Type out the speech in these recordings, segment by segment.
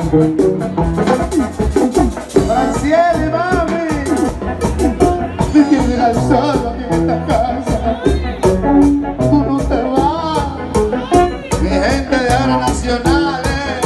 Graciela, mami, me tienes al solo aquí en esta casa. Tú no te vas, mi gente de ahora nacionales,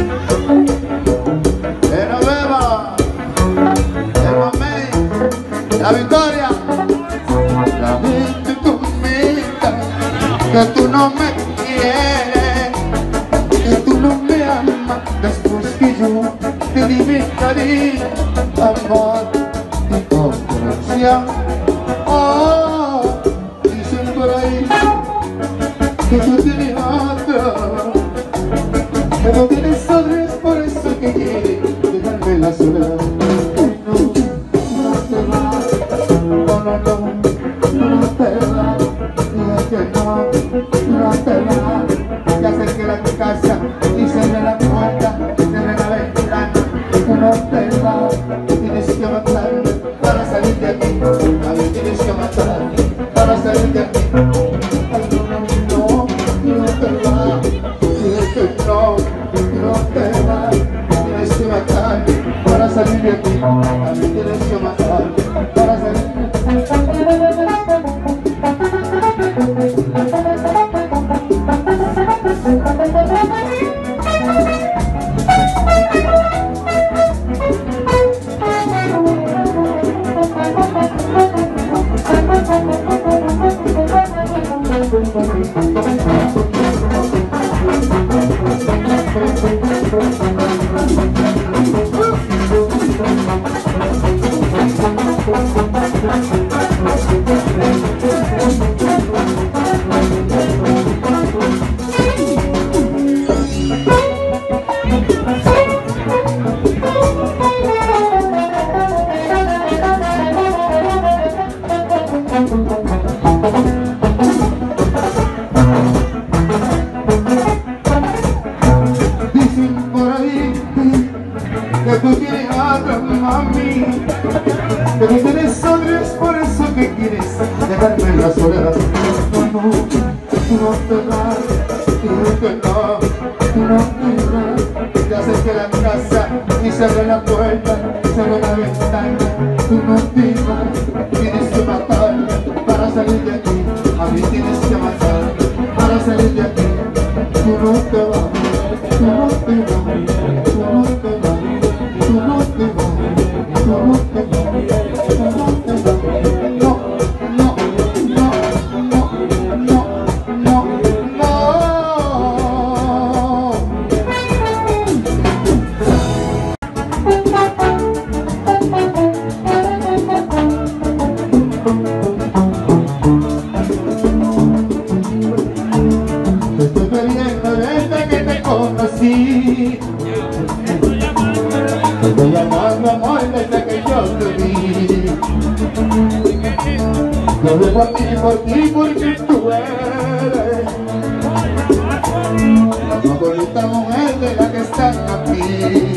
que no beba, el mamey, la Victoria, la gente comenta que tú no me quieres, que tú no me amas, después que yo te di mi cariño, amor y comprensión. Oh, dicen por ahí que tú tienes otro, que no tienes otro, es por eso que quieres dejarme la soledad. No te vas, no te vas, dije que no te vas. Ya acerqué la casa y cerré la puerta, cerré la ventana. No te vas, tienes que matarme para salir de aquí. A mí tienes que matarme para salir de aquí. No te vas, dije que no te vas. Tienes que matarme para salir de aquí. A mí tienes que matarme para salir de aquí. Dicen por ahí que tú tienes otra, mami, que tú tienes otra, es por eso que quieres dejarme en la soledad. No te vas, digo que no te vas. Ya acerqué la casa y cerré la puerta, cerré la ventana. Tú no te vas, tienes que matarme para salir de aquí. A mí tienes que matarme para salir de aquí. Tú no te vas, tú no te vas, tú no te vas, tú no te vas, tú no te vas, tú no te vas. Te estoy queriendo desde que te conocí. Te estoy llamando amor desde que yo te vi. Yo vivo aquí por ti porque tú eres la más bonita mujer de la que están aquí.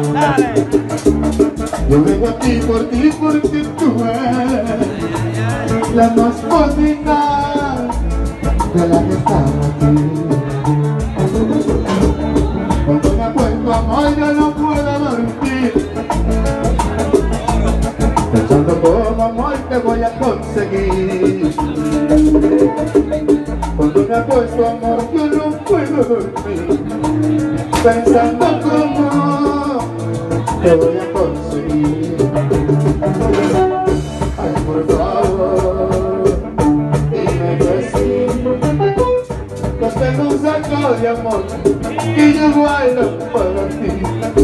Yo vengo aquí por ti porque tú eres la más bonita de la que están aquí. Cuando me acuerdo amor ya no puedo dormir, pensando cómo amor te voy a conseguir. Cuando me acuerdo amor yo no puedo dormir, pensando cómo te voy a conseguir. Ay, por favor, dime que sí. Yo tengo un saco de amor y yo bailo para ti.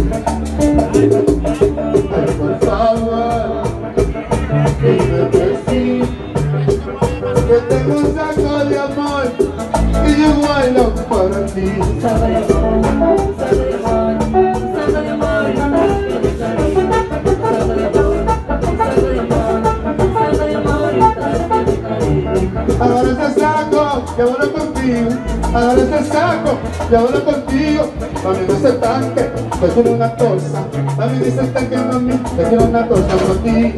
Ay, por favor, dime que sí. Yo tengo un saco de amor y yo bailo para ti. Agarra ese saco, llévalo contigo. Agarra ese saco, llévalo contigo. Mami, dice el tanque, te quiero una cosa. Mami, dice el tanque, mami, te quiero una cosa por ti.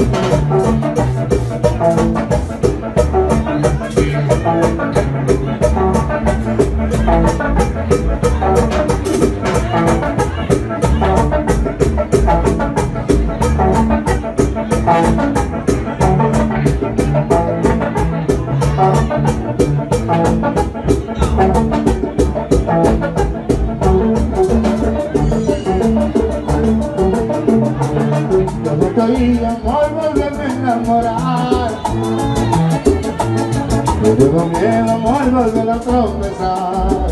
Amor, volverme a enamorar. No tengo miedo, amor, volver a tropezar.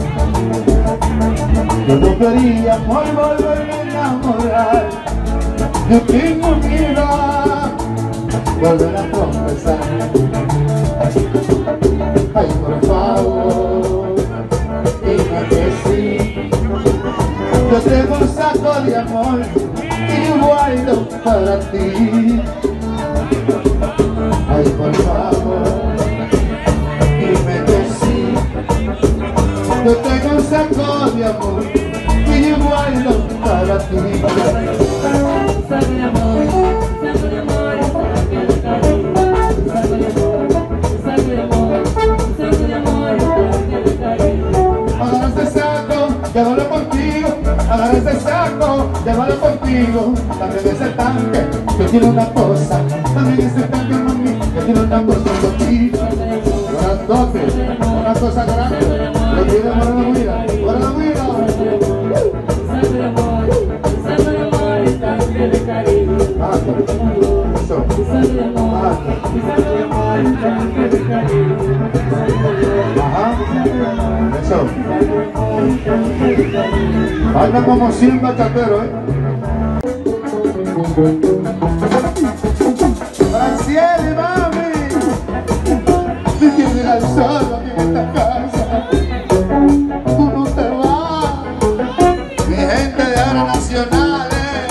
Yo no quería, amor, volverme a enamorar. Yo tengo miedo, volver a tropezar. Ay, por favor, dime que sí. Yo tengo un saco de amor y guardo para ti. Ay, por favor, dime que sí. Yo tengo un saco de amor y guardo para ti. Saco de amor, saco de amor, saco de cariño. Saco de amor, saco de amor, saco de amor, saco de cariño. Agarra ese saco, llévalo contigo. Agarra ese saco, llévalo contigo. También ese tanque, que tiene una cosa. También ese tanque, mami, que tiene una cosa contigo. Grandote, una cosa grande. Lo tiene para la vida, para la vida. Saco de amor, saco de cariño. Eso. Saco de amor, saco de cariño. Ajá. Eso. Anda como 100 bachateros, Franciele, mami, me tienes al solo aquí en esta casa. Tú no te vas. Mi gente de Aros Nacionales,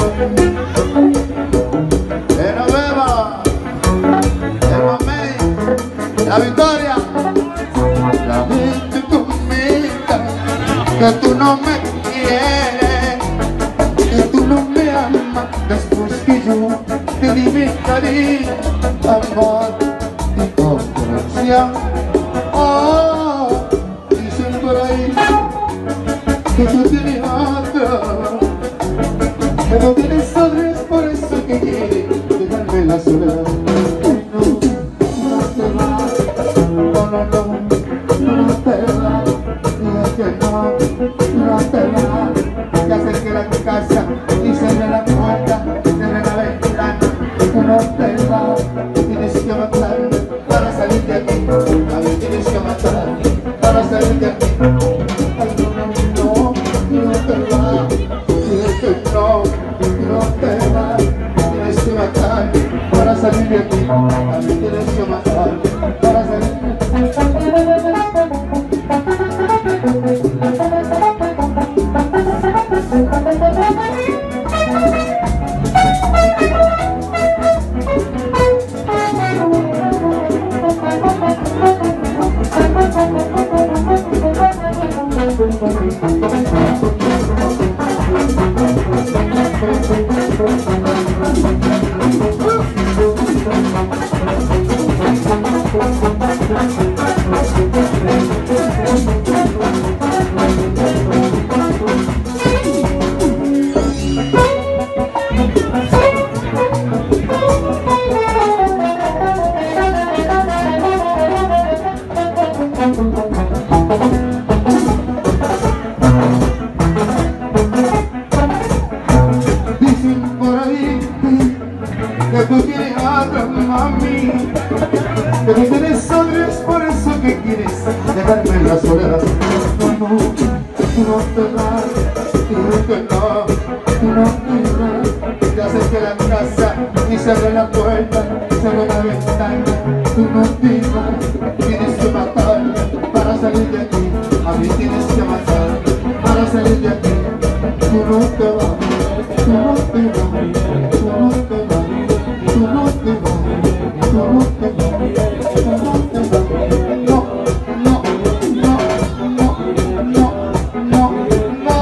de Nueva, de Mamey, La Victoria. La gente comenta que tú no me quieres, que tú no me amas, después que yo te di mi cariño, amor y comprensión. Oh, dicen por ahí que tú tienes otro, que no tienes otro, es por eso que quieres dejarme la soledad. No te vas, no, no, no. No te vas, dije que no te vas. Ya cerqué la casa y cerré la puerta, cerré la ventana. No te vas, tienes que matarme para salir de aquí. A mí tienes que matarme para salir de aquí. Ay, no te vas, dije que no te vas. Tienes que matarme para salir de aquí. A mí tienes que matarme para salir de aquí. Dicen por ahí que tú tienes otro, mami, que tú tienes otro, es por eso que quieres dejarme en la soledad. No, no te vas, dije que no te vas. Ya cerré la casa y cerré la puerta, cerré la ventana. Tú no te vas, tienes que matarme para salir de aquí. A mí tienes que matarme para salir de aquí. Tú no te vas, tú no te vas, tú no te vas, tú no te vas, tú no te vas, tú no te vas. No, no, no, no, no, no.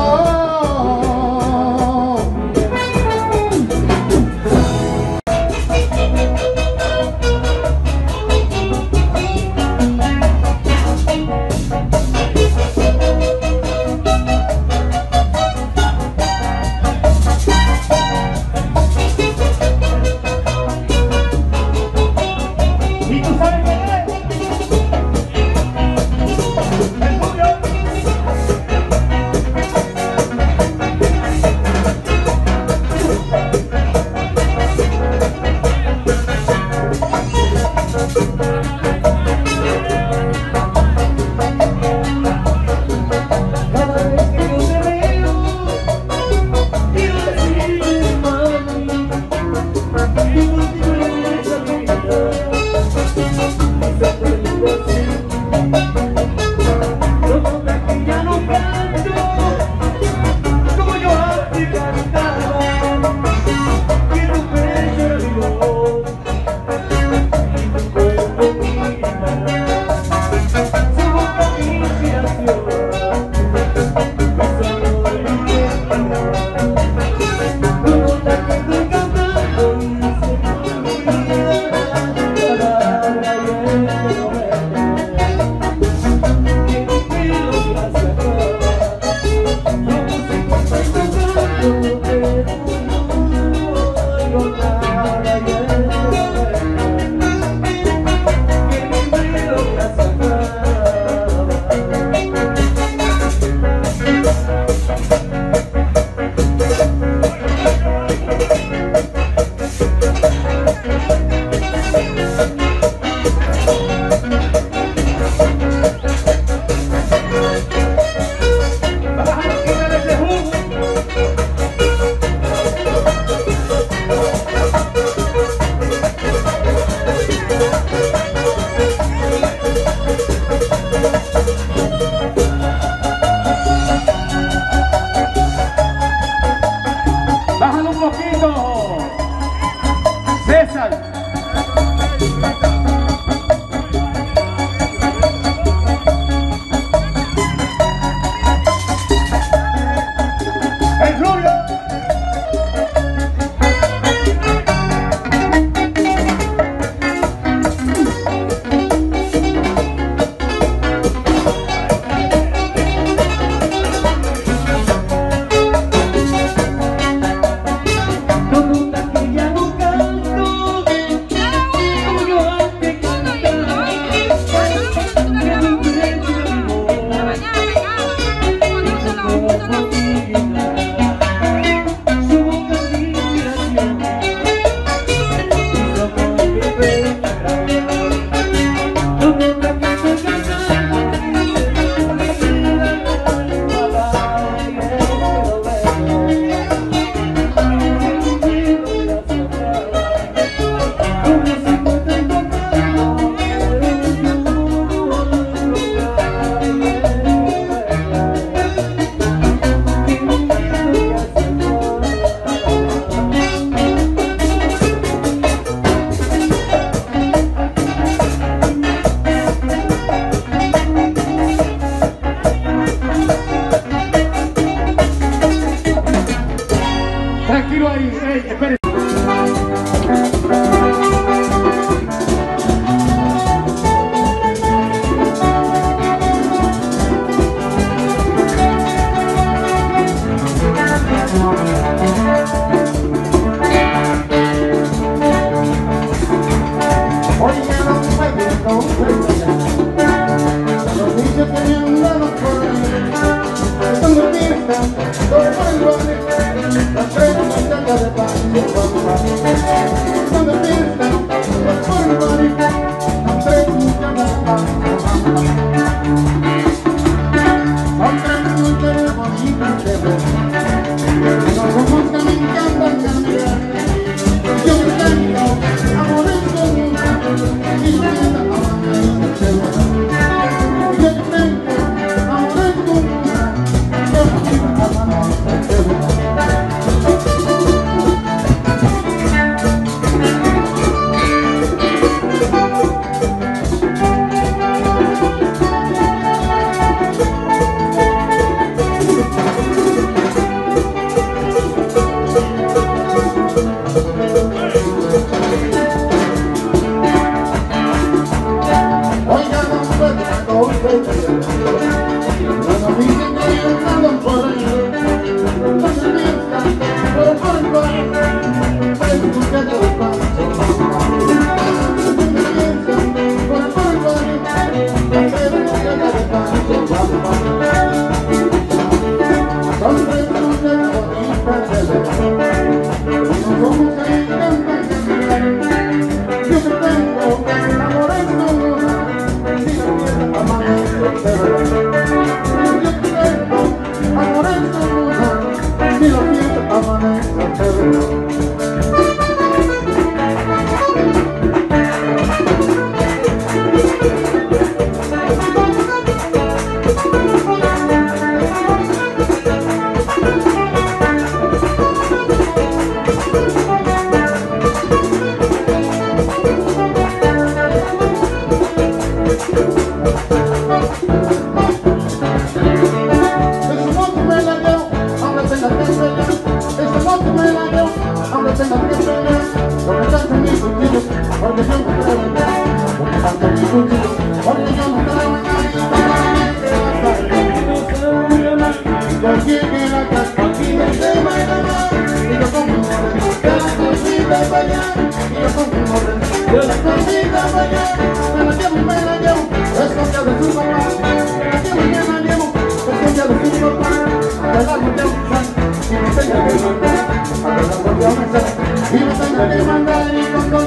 Y no tengo que mandar y con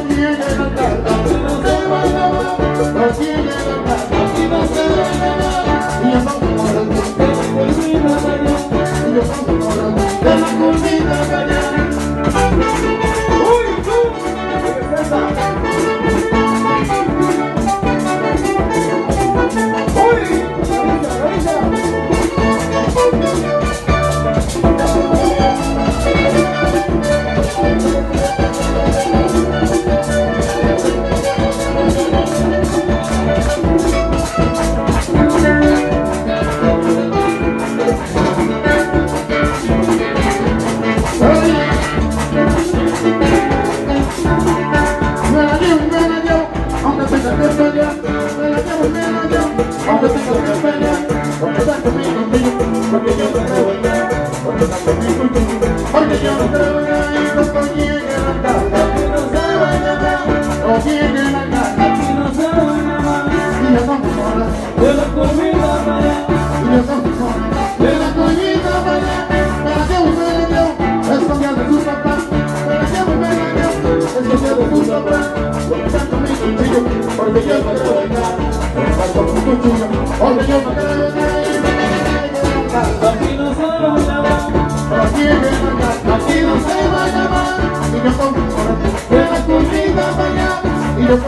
Y yo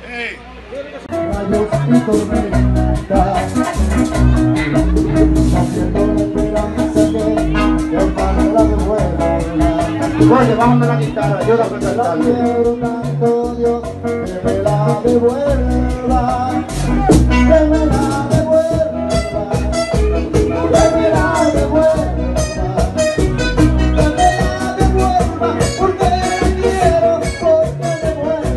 Rayos y tormentas, haciendo la esperanza que el pan la devuelva. Oye, bájame la guitarra, ayuda a cantar. La quiero tanto, Dios, que me la devuelva, que me la devuelva, que me la devuelva, que me la devuelva, porque la quiero, porque me muero.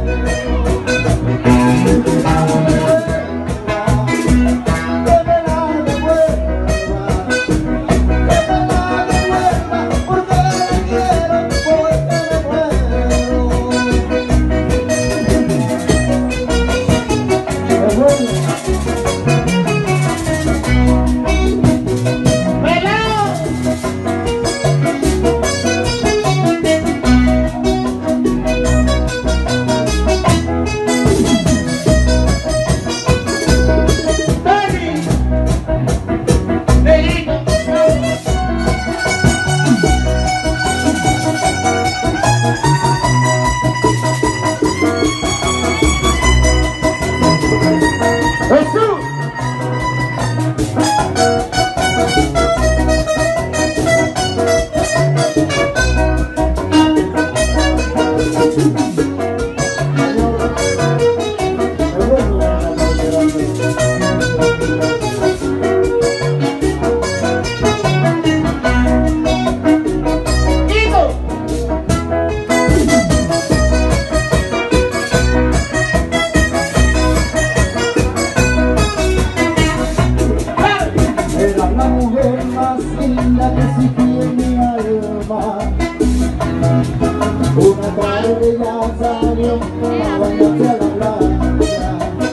Una tarde ya salió a bañarse a la playa.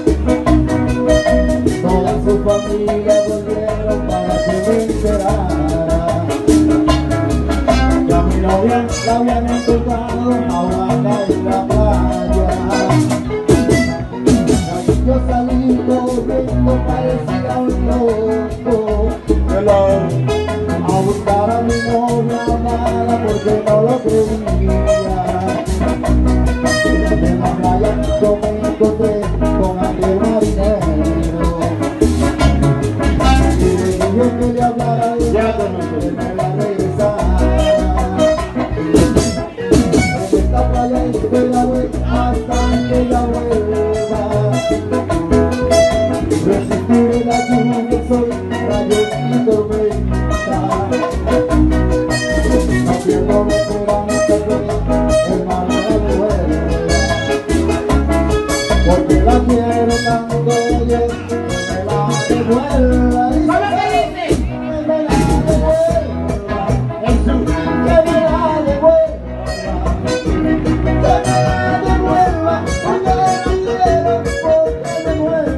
Toda su familia volvieron para que me enterara. Ya mi novia la habían encontrado ahogada en la playa. Yo salí corriendo, parecía un loco, a buscar a mi novia amada porque no lo creía. En la playa yo me encontré con aquel marinero y le dije que le hablara de ella, que me la regresara. En esta playa esperaré hasta que ella vuelva. Resistiré la lluvia, soy rayos y tormentas, haciéndome esperanza que el mar me devuelva, porque la quiero tanto, Dios, que me la devuelva. ¿Cómo que dice? Que me la devuelva, Jesús, que me la devuelva, que me la devuelva, porque la quiero, porque me muero.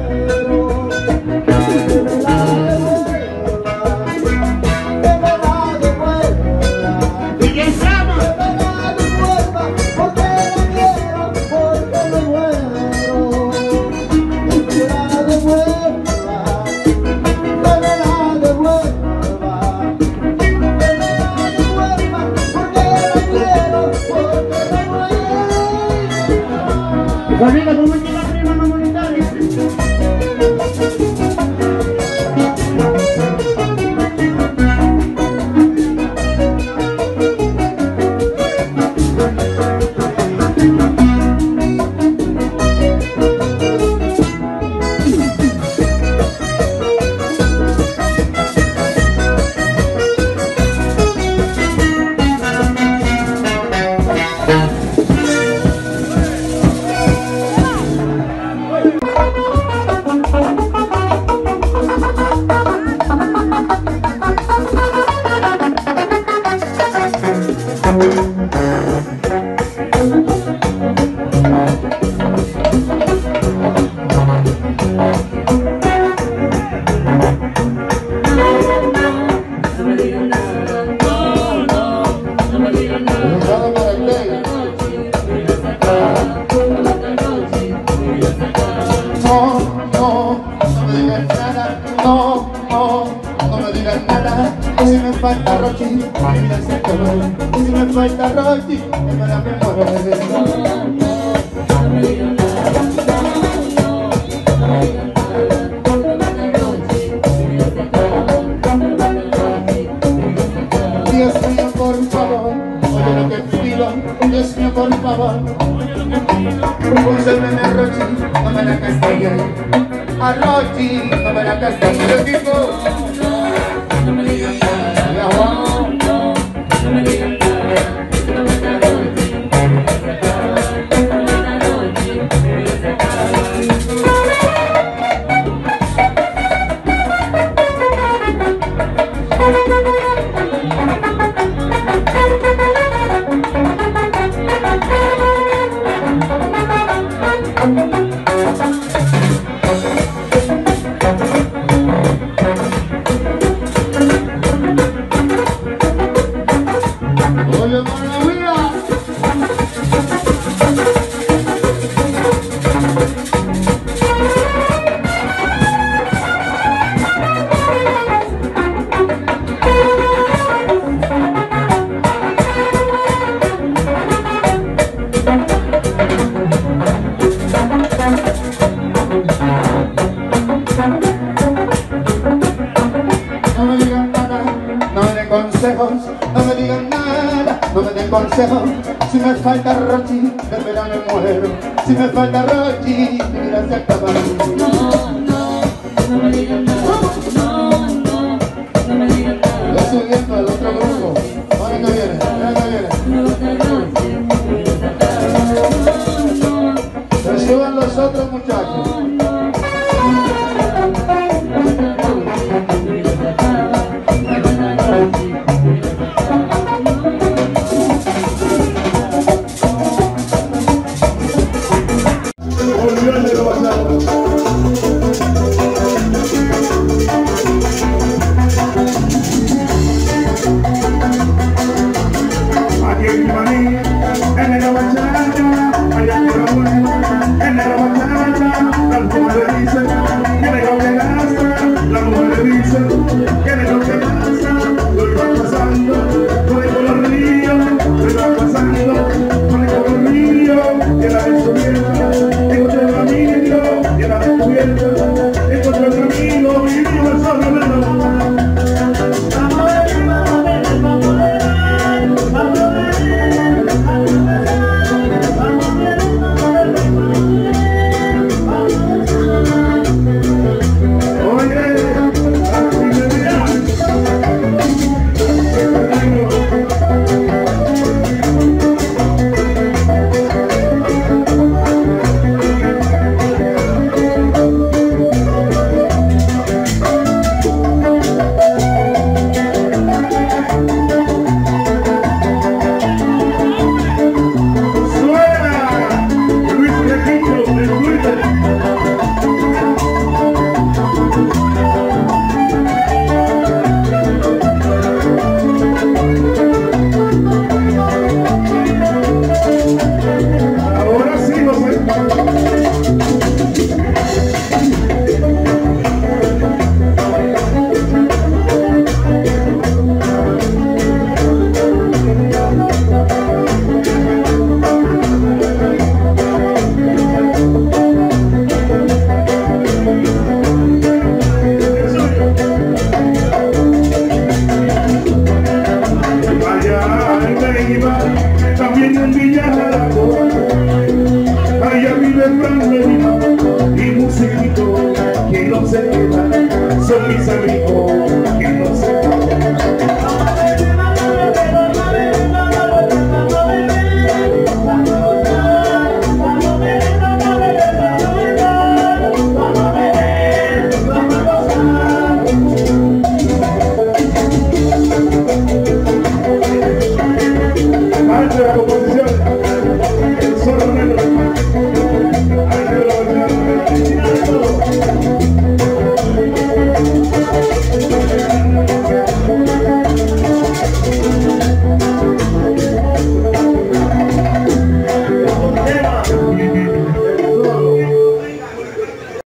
Volviendo con última prima comunitaria. Si me falta Rochi, mira ese color. Si me falta Rochi, me la memoria. Rochi, no me la castiguen. A Rochi, no me la castiguen. El equipo. No me digan nada. Ya, Juan. No me digan nada. No me da Rochi. Oye, maravilla. No me digan nada, no me den consejos, no me digan nada, no me den consejos. Si me falta Rochi, de verano me muero. Si me falta Rochi, mi vida se acaba. No me digan nada. No me digan nada. Yo subiendo al otro grupo. Ahora que viene, ahora que viene. Que suban los otros muchachos. También en Villa Jaraco, allá vive el gran